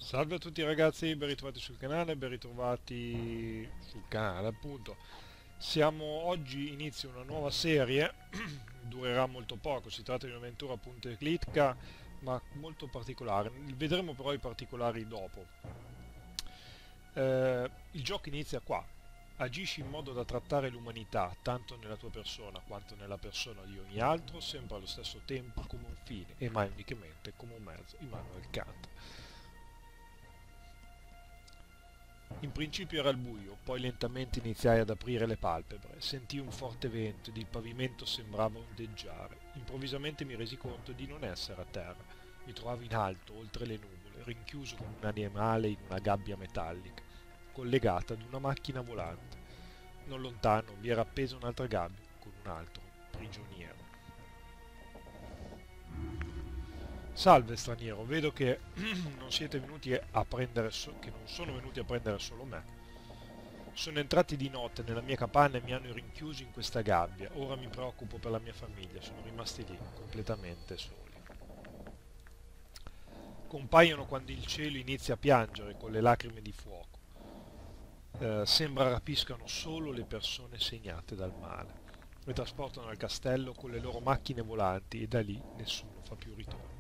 Salve a tutti ragazzi, ben ritrovati sul canale, ben ritrovati sul canale appunto. Oggi inizia una nuova serie, durerà molto poco, si tratta di un'avventura punta e clicca, ma molto particolare. Vedremo però i particolari dopo. Il gioco inizia qua. Agisci in modo da trattare l'umanità, tanto nella tua persona quanto nella persona di ogni altro, sempre allo stesso tempo come un fine e mai unicamente come un mezzo. Immanuel Kant. In principio era il buio, poi lentamente iniziai ad aprire le palpebre. Sentii un forte vento ed il pavimento sembrava ondeggiare. Improvvisamente mi resi conto di non essere a terra. Mi trovavo in alto, oltre le nuvole, rinchiuso come un animale in una gabbia metallica, collegata ad una macchina volante. Non lontano vi era appesa un'altra gabbia, con un altro prigioniero. Salve straniero, vedo che non siete venuti a prendere che non sono venuti a prendere solo me. Sono entrati di notte nella mia capanna e mi hanno rinchiuso in questa gabbia. Ora mi preoccupo per la mia famiglia, sono rimasti lì, completamente soli. Compaiono quando il cielo inizia a piangere con le lacrime di fuoco. Sembra rapiscano solo le persone segnate dal male. Le trasportano al castello con le loro macchine volanti e da lì nessuno fa più ritorno.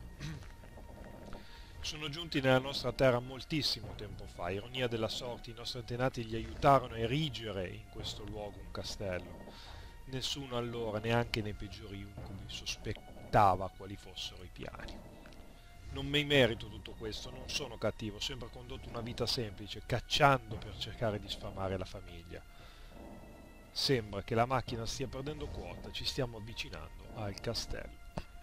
Sono giunti nella nostra terra moltissimo tempo fa, ironia della sorte, i nostri antenati gli aiutarono a erigere in questo luogo un castello. Nessuno allora, neanche nei peggiori incubi, sospettava quali fossero i piani. Non mi merito tutto questo, non sono cattivo, ho sempre condotto una vita semplice, cacciando per cercare di sfamare la famiglia. Sembra che la macchina stia perdendo quota, ci stiamo avvicinando al castello.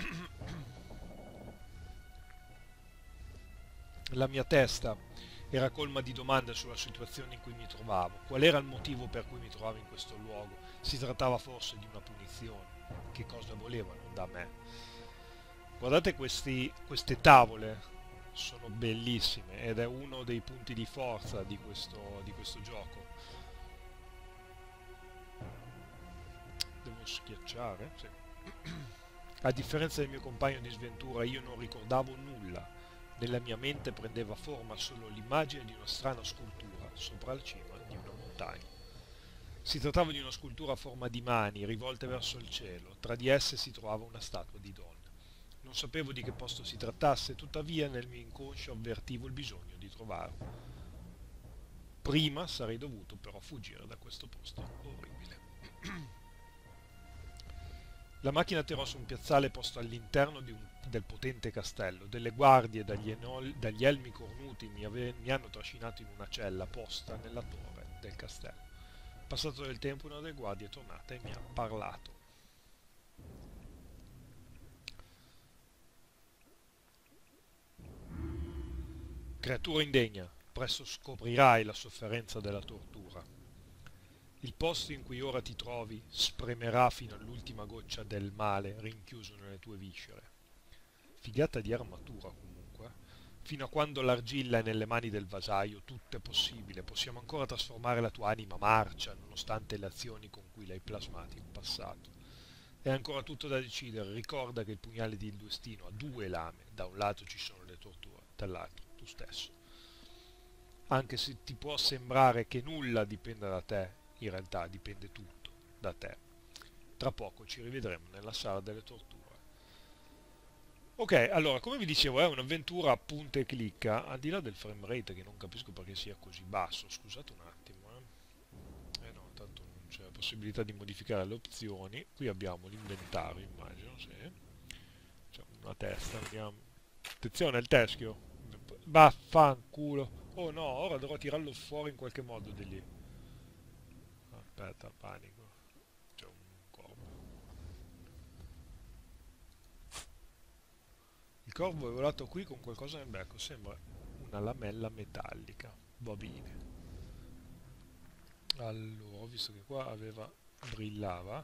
La mia testa era colma di domande sulla situazione in cui mi trovavo. Qual era il motivo per cui mi trovavo in questo luogo? Si trattava forse di una punizione? Che cosa volevano da me? Guardate queste tavole, sono bellissime ed è uno dei punti di forza di questo gioco. Devo schiacciare? Sì. A differenza del mio compagno di sventura, io non ricordavo nulla. Nella mia mente prendeva forma solo l'immagine di una strana scultura sopra la cima di una montagna. Si trattava di una scultura a forma di mani rivolte verso il cielo. Tra di esse si trovava una statua di donna. Non sapevo di che posto si trattasse, tuttavia nel mio inconscio avvertivo il bisogno di trovarlo. Prima sarei dovuto però fuggire da questo posto orribile. La macchina atterrò su un piazzale posto all'interno del potente castello. Delle guardie dagli elmi cornuti mi hanno trascinato in una cella posta nella torre del castello. Passato del tempo, una delle guardie è tornata e mi ha parlato. Creatura indegna, presto scoprirai la sofferenza della tortura. Il posto in cui ora ti trovi spremerà fino all'ultima goccia del male rinchiuso nelle tue viscere. Figata di armatura comunque. Fino a quando l'argilla è nelle mani del vasaio, tutto è possibile. Possiamo ancora trasformare la tua anima marcia, nonostante le azioni con cui l'hai plasmata in passato. È ancora tutto da decidere. Ricorda che il pugnale del destino ha due lame. Da un lato ci sono le torture, dall'altro tu stesso. Anche se ti può sembrare che nulla dipenda da te, in realtà dipende tutto da te. Tra poco ci rivedremo nella sala delle torture. Ok, allora, come vi dicevo, è un'avventura a punta e clicca, al di là del frame rate che non capisco perché sia così basso, scusate un attimo, eh. No, tanto non c'è la possibilità di modificare le opzioni. Qui abbiamo l'inventario, immagino, sì. C'è una testa, vediamo. Attenzione, il teschio. Vaffanculo. Oh no, ora dovrò tirarlo fuori in qualche modo di lì. Aspetta, panico. C'è un corvo. Il corvo è volato qui con qualcosa nel becco, sembra una lamella metallica. Va bene. Allora, ho visto che qua brillava.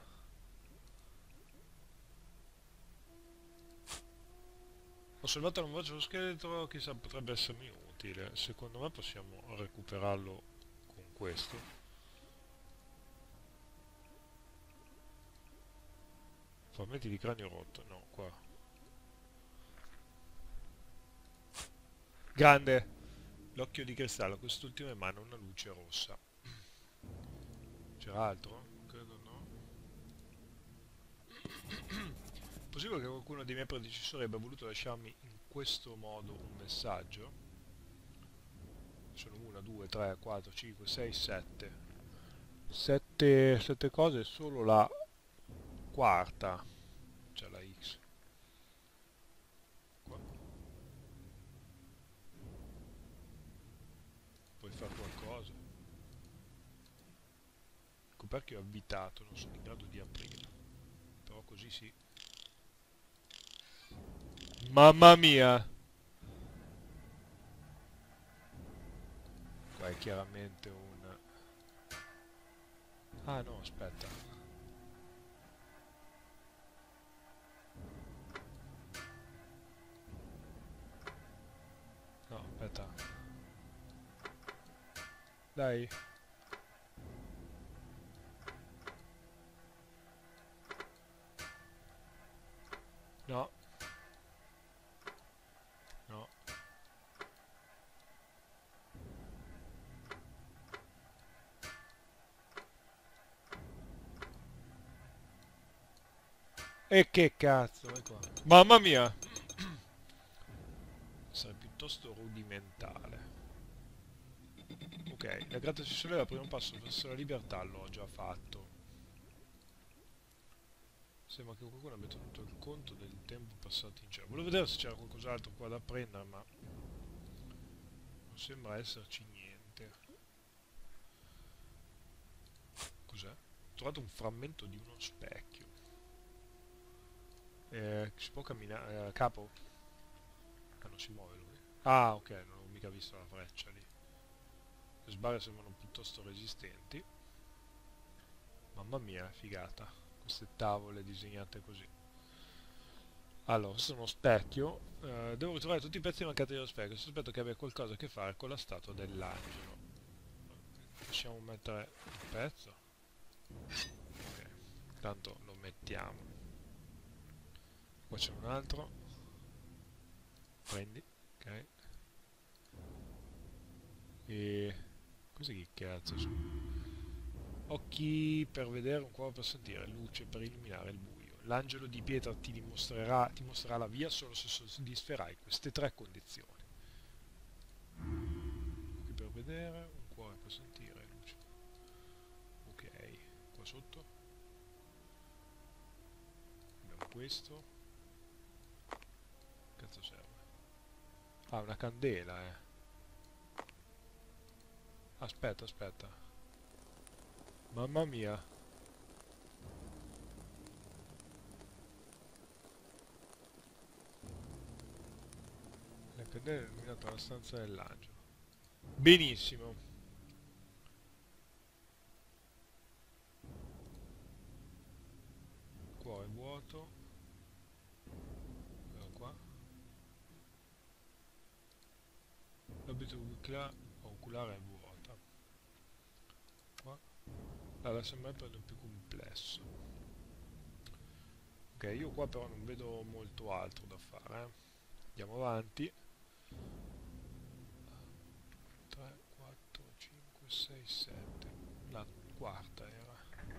Ho salvato la voce dello scheletro, chissà, potrebbe essermi utile. Secondo me possiamo recuperarlo con questo. Frammenti di cranio rotto, no, qua. Grande! L'occhio di cristallo, quest'ultimo emana una luce rossa. C'era altro? Credo no. Possibile che qualcuno dei miei predecessori abbia voluto lasciarmi in questo modo un messaggio? Sono 1, 2, 3, 4, 5, 6, 7. 7 cose, solo la quarta. C'è la X. Qua. Puoi fare qualcosa. Il coperchio è avvitato, non sono in grado di aprirlo. Però così sì. Mamma mia! Qua è chiaramente un... Ah no, aspetta. No, aspetta. Dai. No, no. E che cazzo, vai qua. Mamma mia! Sarà piuttosto rudimentale. Ok, la gratta si solleva, primo passo verso la libertà l'ho già fatto. Sembra che qualcuno abbia tenuto il conto del tempo passato in cielo. Volevo vedere se c'era qualcos'altro qua da prendere, ma non sembra esserci niente. Cos'è? Ho trovato un frammento di uno specchio. Si può camminare... capo? Ah, non si muove lui. Ah, ok, non ho mica visto la freccia lì. Le sbarre sembrano piuttosto resistenti. Mamma mia, figata. Queste tavole disegnate così. Allora, questo è uno specchio. Devo ritrovare tutti i pezzi mancati dello specchio. Sospetto che abbia qualcosa a che fare con la statua dell'angelo. Possiamo mettere il pezzo? Ok, tanto lo mettiamo. Qua c'è un altro. Prendi. Ok. E... Cos'è che cazzo sono? Occhi per vedere, un cuore per sentire, luce per illuminare il buio. L'angelo di pietra ti mostrerà la via solo se soddisferai queste tre condizioni. Occhi per vedere, un cuore per sentire, luce. Ok, qua sotto abbiamo questo. Cazzo serve? Ah, una candela, eh. Aspetta, aspetta. Mamma mia. La candela è illuminata la stanza dell'angelo. Benissimo. Cuore vuoto. Qua. L'abito oculare è vuota. Qua. Adesso me prendo più complesso. Ok, io qua però non vedo molto altro da fare. Andiamo avanti. 3, 4, 5, 6, 7. La quarta era.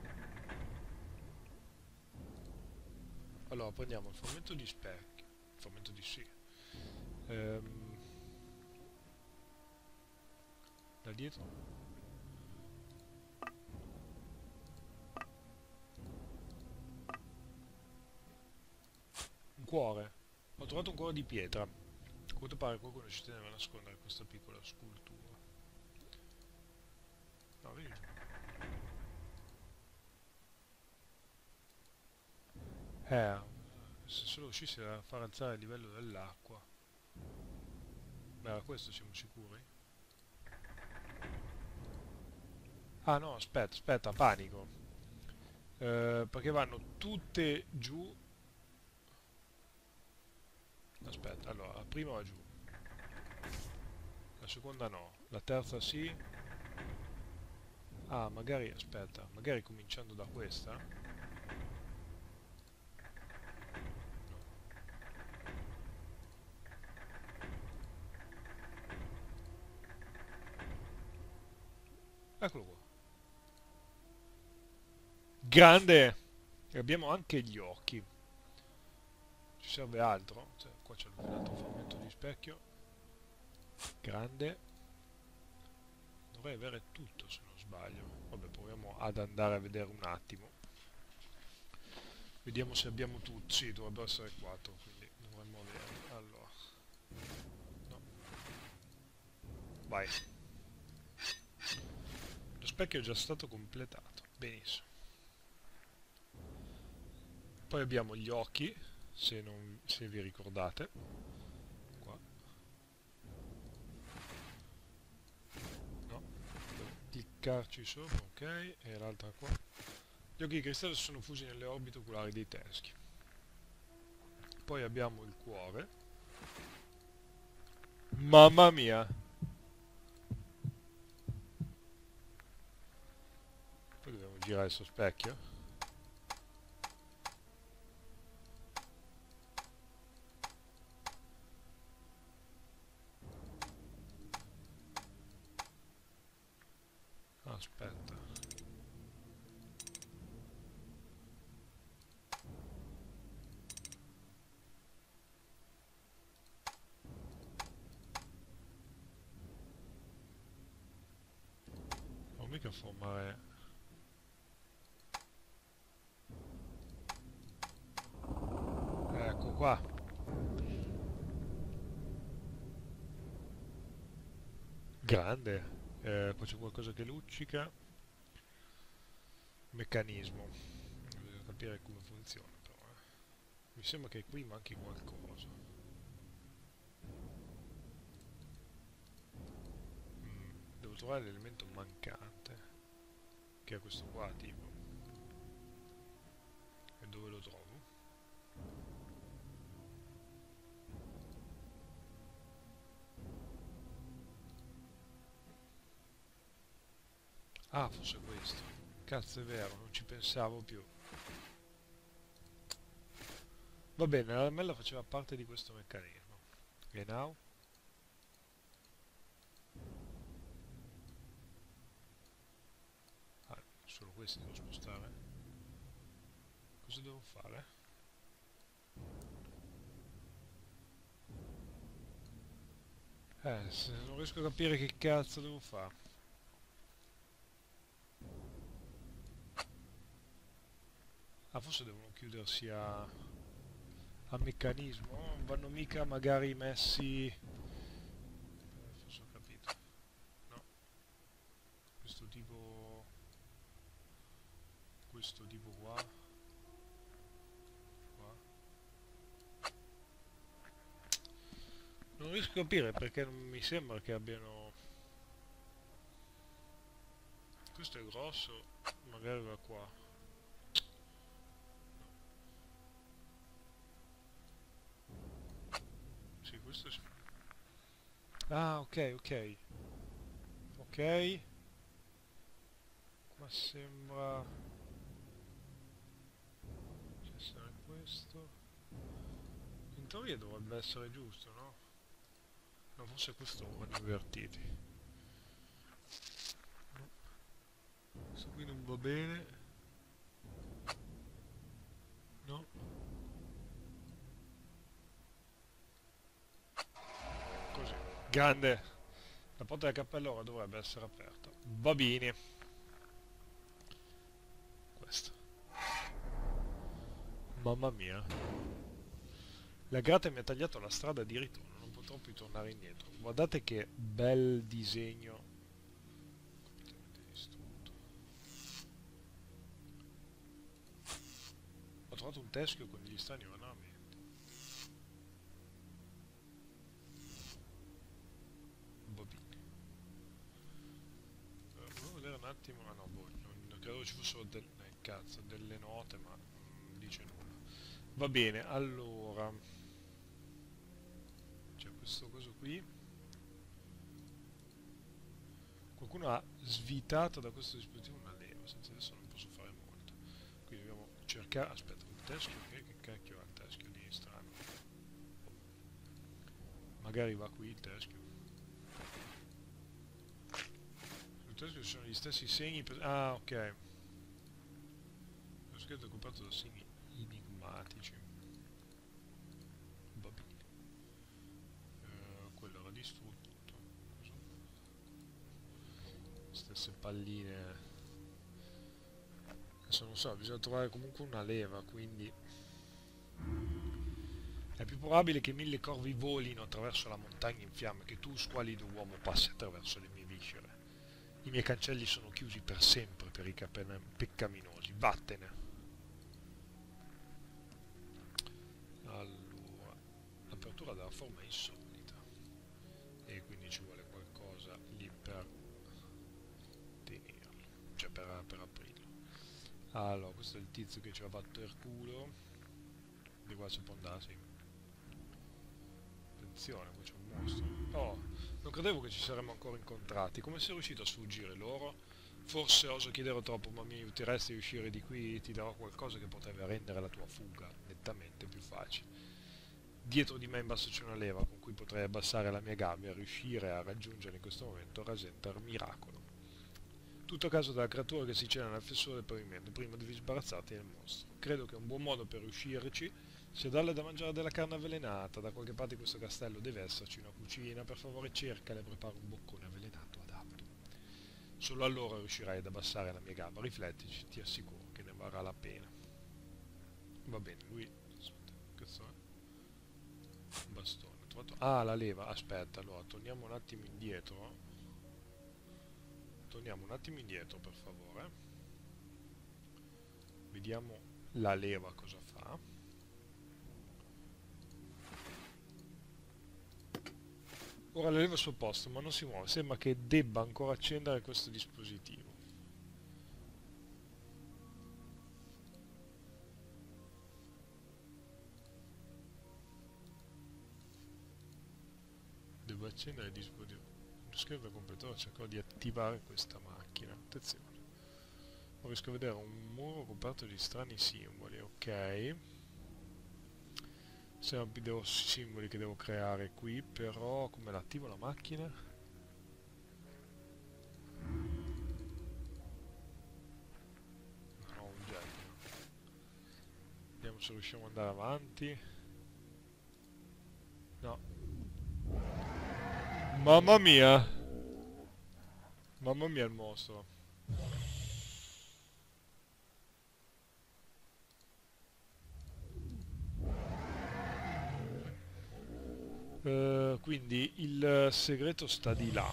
Allora, prendiamo il frammento di specchio. Il frammento di sì. Da dietro. Un cuore. Ho trovato un cuore di pietra. A quanto pare qualcuno ci teneva a nascondere questa piccola scultura. No, vedi? Se solo riuscissi a far alzare il livello dell'acqua. Ma era questo, siamo sicuri? Ah no, aspetta, aspetta, panico. Perché vanno tutte giù. Aspetta, allora, la prima va giù, la seconda no, la terza sì. Ah, magari, aspetta, magari cominciando da questa? Eccolo qua. Grande! E abbiamo anche gli occhi. Ci serve altro? Cioè, qua c'è un altro frammento di specchio. Grande. Dovrei avere tutto se non sbaglio. Vabbè, proviamo ad andare a vedere un attimo. Vediamo se abbiamo tutti. Sì, dovrebbero essere 4, quindi dovremmo averli. Allora. No. Vai. Lo specchio è già stato completato. Benissimo. Poi abbiamo gli occhi, se vi ricordate. Qua. No. Devo cliccarci sopra, ok. E l'altra qua. Gli occhi di cristallo sono fusi nelle orbite oculari dei teschi. Poi abbiamo il cuore. Mamma mia! Poi dobbiamo girare sto specchio. Aspetta. Non mica formare... Ecco qua. Grande. Poi c'è qualcosa che luccica. Meccanismo. Bisogna capire come funziona però. Mi sembra che qui manchi qualcosa. Devo trovare l'elemento mancante. Che è questo qua, tipo. E dove lo trovo? Ah, forse questo. Cazzo, è vero, non ci pensavo più. Va bene, la lamella faceva parte di questo meccanismo. E now? Ah, solo questi devo spostare? Cosa devo fare? Non riesco a capire che cazzo devo fare. Ah, forse devono chiudersi a meccanismo. Non vanno mica magari messi... forse ho capito. No, questo tipo... Questo tipo qua. Qua. Non riesco a capire perché non mi sembra che abbiano... Questo è grosso, magari va qua. Sì, questo è... Ah, ok, ok. Ok. Qua sembra... Ci essere questo. In teoria dovrebbe essere giusto, no? No, forse questo lo vanno invertiti. No. Questo qui non va bene. No. Così. Grande. La porta del cappello ora dovrebbe essere aperta. Va bene. Questo. Mamma mia. La grata mi ha tagliato la strada di ritorno. Non potrò più tornare indietro. Guardate che bel disegno. Completamente distrutto. Ho trovato un teschio con gli strani ornamenti. Va bene. Volevo vedere un attimo. Ah no, boh, non credo ci fossero cazzo, delle note, ma non dice nulla. Va bene, allora. C'è questo coso qui. Qualcuno ha svitato da questo dispositivo una leva, senza adesso non posso fare molto. Quindi dobbiamo cercare... Aspetta, un teschio? Che cacchio ha il teschio di strano? Magari va qui il teschio. fresco ci sono gli stessi segni. Ah, ok. Lo scherzo è coperto da segni enigmatici. Va bene. Quello era distrutto. Stesse palline. Adesso non so, bisogna trovare comunque una leva, quindi è più probabile che 1000 corvi volino attraverso la montagna in fiamme che tu, squalido uomo, passi attraverso le mie viscere. I miei cancelli sono chiusi per sempre per i peccaminosi. Vattene. Allora, l'apertura della forma è insolita e quindi ci vuole qualcosa lì per tenerlo, cioè per aprirlo. Allora, questo è il tizio che ci ha fatto il culo. Di qua si può andare, sì. Attenzione, qua c'è un mostro. Oh, non credevo che ci saremmo ancora incontrati. Come sei riuscito a sfuggire loro? Forse oso chiedere troppo, ma mi aiuteresti a uscire di qui? Ti darò qualcosa che potrebbe rendere la tua fuga nettamente più facile. Dietro di me in basso c'è una leva con cui potrei abbassare la mia gabbia e riuscire a raggiungere in questo momento Rasenter Miracolo. Tutto a caso della creatura che si cela nel fessore del pavimento, prima devi sbarazzarti del mostro. Credo che un buon modo per riuscirci sia darle da mangiare della carne avvelenata. Da qualche parte in questo castello deve esserci una cucina. Per favore cercala e prepara un boccone avvelenato adatto. Solo allora riuscirai ad abbassare la mia gamba. Riflettici, ti assicuro che ne varrà la pena. Va bene, lui... Aspetta, che cazzo è? Un bastone. Ho trovato... Ah, la leva. Aspetta, allora, torniamo un attimo indietro. Torniamo un attimo indietro, per favore. Vediamo la leva cosa fa. Ora la leva al suo posto, ma non si muove. Sembra che debba ancora accendere questo dispositivo. Devo accendere il dispositivo. Lo schermo completore cercò di attivare questa macchina. Attenzione. Non riesco a vedere un muro coperto di strani simboli. Ok. Sono simboli che devo creare qui, però come l'attivo la macchina? Non ho un oggetti. Vediamo se riusciamo ad andare avanti. No. Mamma mia! Mamma mia il mostro. Quindi il segreto sta di là.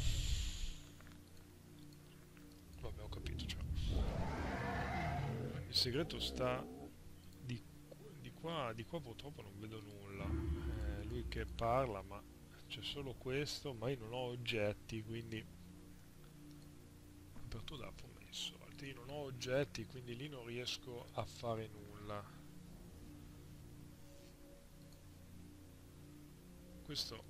Vabbè, ho capito, cioè. Il segreto sta di qua purtroppo non vedo nulla. Lui che parla, ma c'è solo questo, ma io non ho oggetti, quindi apertura da promesso. Io non ho oggetti, quindi lì non riesco a fare nulla. Questo...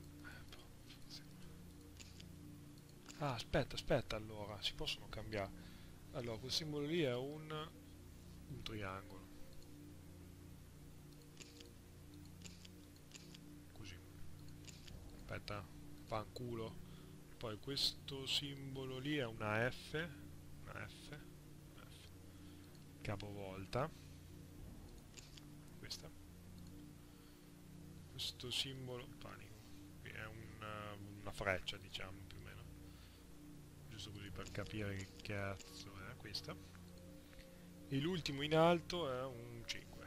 Ah, aspetta, allora, si possono cambiare. Allora, quel simbolo lì è un triangolo. Così. Aspetta, fanculo. Poi questo simbolo lì è una F. Una F. Una F. Capovolta. Questa. Questo simbolo... Panico. È una freccia, diciamo, più o meno. Giusto così per capire che cazzo è questa. E l'ultimo in alto è un 5.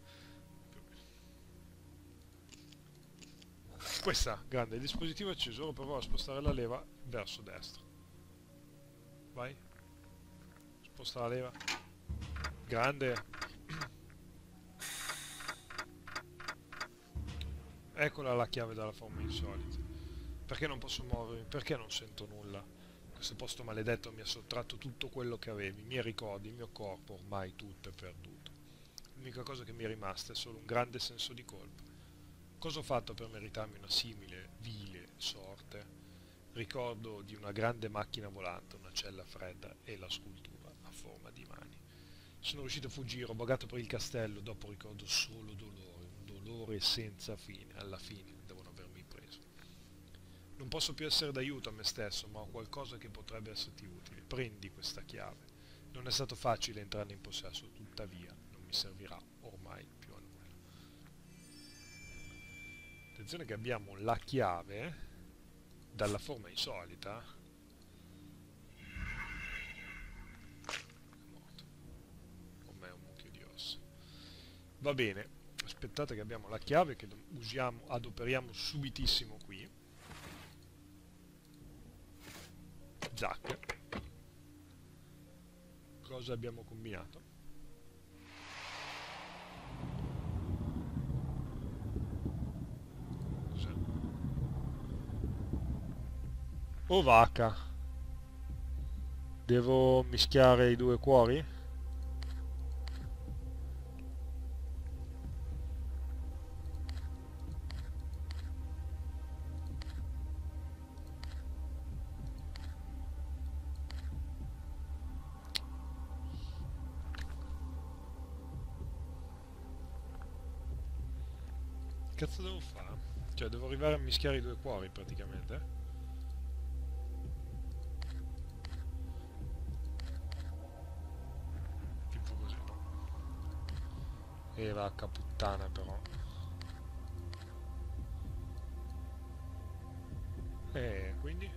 Questa, grande, il dispositivo è acceso, ora provo a spostare la leva verso destra. Vai. Sposta la leva. Grande. Eccola la chiave dalla forma insolita. Perché non posso muovermi? Perché non sento nulla? Questo posto maledetto mi ha sottratto tutto quello che avevi, i miei ricordi, il mio corpo, ormai tutto è perduto. L'unica cosa che mi è rimasta è solo un grande senso di colpa. Cosa ho fatto per meritarmi una simile, vile sorte? Ricordo di una grande macchina volante, una cella fredda e la scultura a forma di mani. Sono riuscito a fuggire, ho vagato per il castello, dopo ricordo solo dolore, un dolore senza fine, alla fine devono avermi preso. Non posso più essere d'aiuto a me stesso, ma ho qualcosa che potrebbe esserti utile. Prendi questa chiave. Non è stato facile entrarne in possesso, tuttavia non mi servirà ormai più a nulla. Attenzione che abbiamo la chiave dalla forma insolita. È morto. Ormai è un mucchio di ossa. Va bene, aspettate che abbiamo la chiave che adoperiamo subitissimo qui. Zac. Cosa abbiamo combinato? Cos'è? Oh vacca! Devo mischiare i due cuori? Che cazzo devo fare? Cioè, devo arrivare a mischiare i due cuori praticamente. Tipo così, no? E vacca puttana però. E quindi?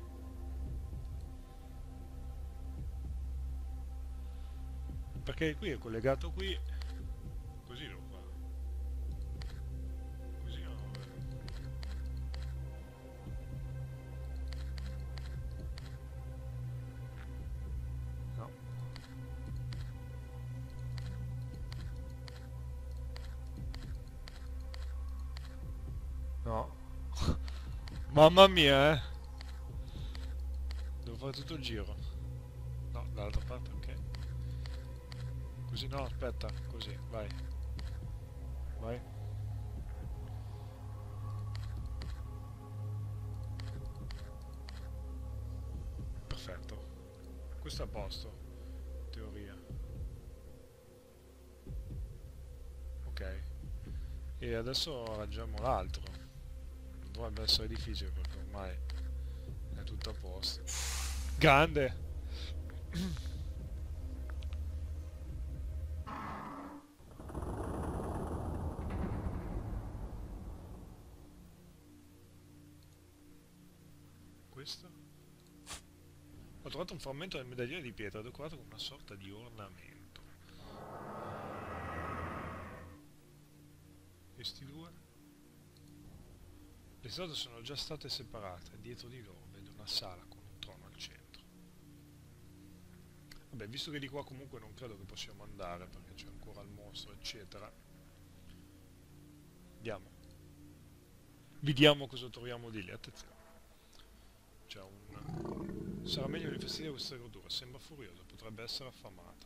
Perché qui è collegato qui. Così lo fa. Così no. No. No. Mamma mia, eh. Devo fare tutto il giro. No, dall'altra parte, ok. Così no, aspetta, così, vai. Vai. Perfetto. Questo è a posto, in teoria. Ok. E adesso raggiamo l'altro. Non dovrebbe essere difficile perché ormai è tutto a posto. Grande! Questo? Ho trovato un frammento del medaglione di pietra decorato con una sorta di ornamento. Questi due? Le strade sono già state separate, dietro di loro vedo una sala con un trono al centro. Vabbè, visto che di qua comunque non credo che possiamo andare perché c'è ancora il mostro, eccetera. Andiamo. Vediamo cosa troviamo di lì, attenzione. C'è un... Sarà meglio non infestire questa creatura, sembra furiosa, potrebbe essere affamata.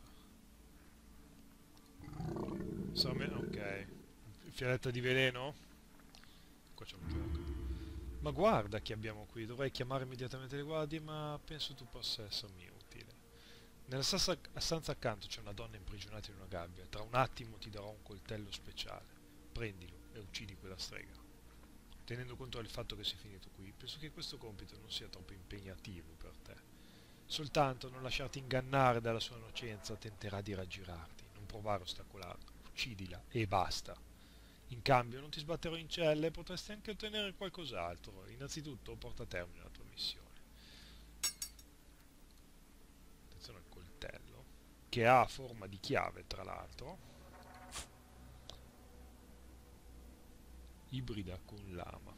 Sarà meglio... ok. Fialetta di veleno? Qua c'è un gioco. Ma guarda chi abbiamo qui, dovrei chiamare immediatamente le guardie, ma penso tu possa essermi utile. Nella stanza accanto c'è una donna imprigionata in una gabbia, tra un attimo ti darò un coltello speciale. Prendilo e uccidi quella strega. Tenendo conto del fatto che sei finito qui, penso che questo compito non sia troppo impegnativo per te. Soltanto non lasciarti ingannare dalla sua innocenza, tenterà di raggirarti, non provare a ostacolarla, uccidila e basta. In cambio non ti sbatterò in celle e potresti anche ottenere qualcos'altro. Innanzitutto porta a termine la tua missione. Attenzione al coltello, che ha forma di chiave tra l'altro, ibrida con lama.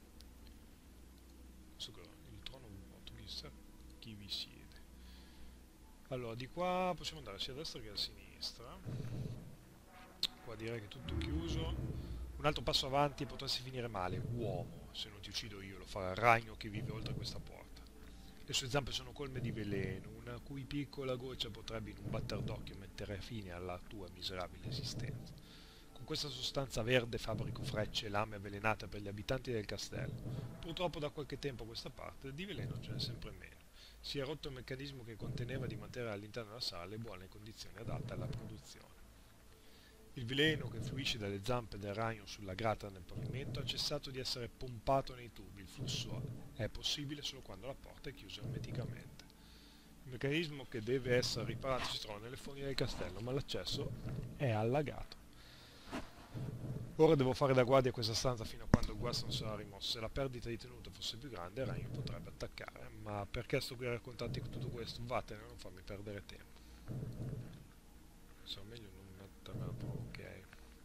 Il trono vuoto, chissà chi vi siede. Allora, di qua possiamo andare sia a destra che a sinistra. Qua direi che è tutto chiuso. Un altro passo avanti e potresti finire male. Uomo, se non ti uccido io, lo farà il ragno che vive oltre questa porta. Le sue zampe sono colme di veleno, una cui piccola goccia potrebbe in un batter d'occhio mettere fine alla tua miserabile esistenza. Con questa sostanza verde fabbrico frecce e lame avvelenate per gli abitanti del castello. Purtroppo da qualche tempo a questa parte di veleno ce n'è sempre meno. Si è rotto il meccanismo che conteneva di mantenere all'interno della sala le buone condizioni adatte alla produzione. Il veleno che fluisce dalle zampe del ragno sulla grata nel pavimento ha cessato di essere pompato nei tubi. Il flusso è possibile solo quando la porta è chiusa ermeticamente. Il meccanismo che deve essere riparato si trova nelle fogne del castello, ma l'accesso è allagato. Ora devo fare da guardia a questa stanza fino a quando il guasto non sarà rimosso. Se la perdita di tenuta fosse più grande, il ragno potrebbe attaccare. Ma perché sto qui a raccontarti tutto questo? Vattene, non farmi perdere tempo. Insomma, meglio non mettermela proprio, ok.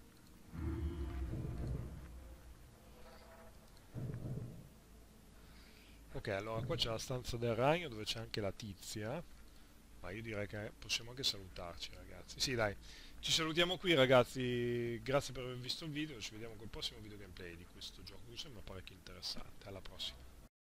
Ok, allora qua c'è la stanza del ragno dove c'è anche la tizia. Ma io direi che possiamo anche salutarci, ragazzi. Sì, dai, ci salutiamo qui, ragazzi. Grazie per aver visto il video. Ci vediamo col prossimo video gameplay di questo gioco che mi sembra parecchio interessante. Alla prossima.